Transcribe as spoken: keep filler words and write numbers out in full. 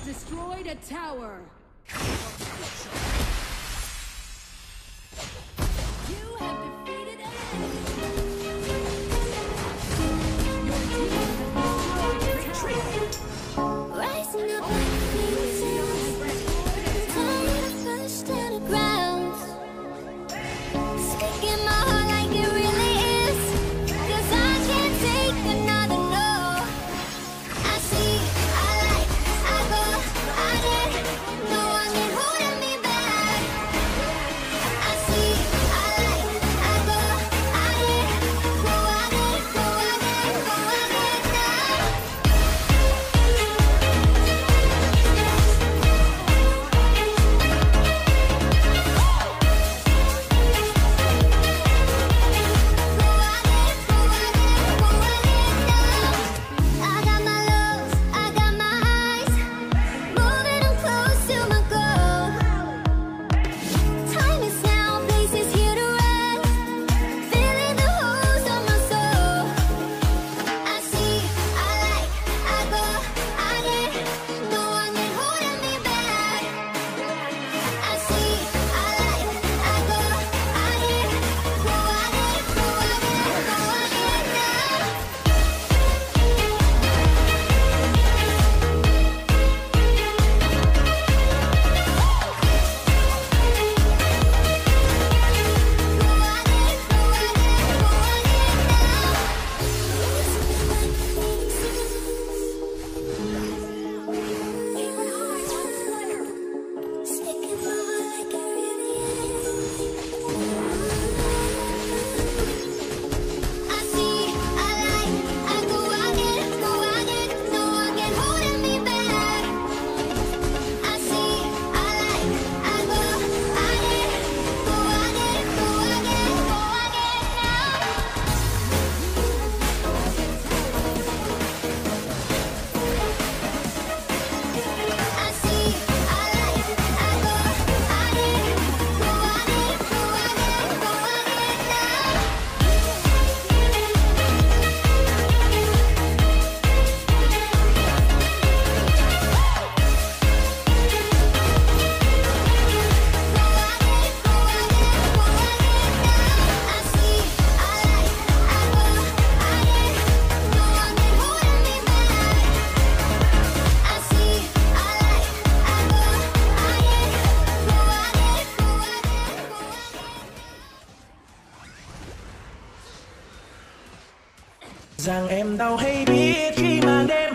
destroyed a tower. You have defeated an enemy. Your team has destroyed a tower. Rising up like phoenixes, tired of pushed to the ground. Speaking my heart like it really is, 'cause I can't take another no. I see, I like, I go, I get, no one can hold me back. I see, I like, I go, I get, go, I get, go, I get, go, I get now. I got my lows, I got my highs, moving on close to my goal. Time is now, place is here to rest, feeling the holes on my soul. I see, I like, I go, I get, no one can hold me back. I see, I like, I go, I get, go, I get, go, I get, go, I get now. Rằng em đâu hay biết khi màn đêm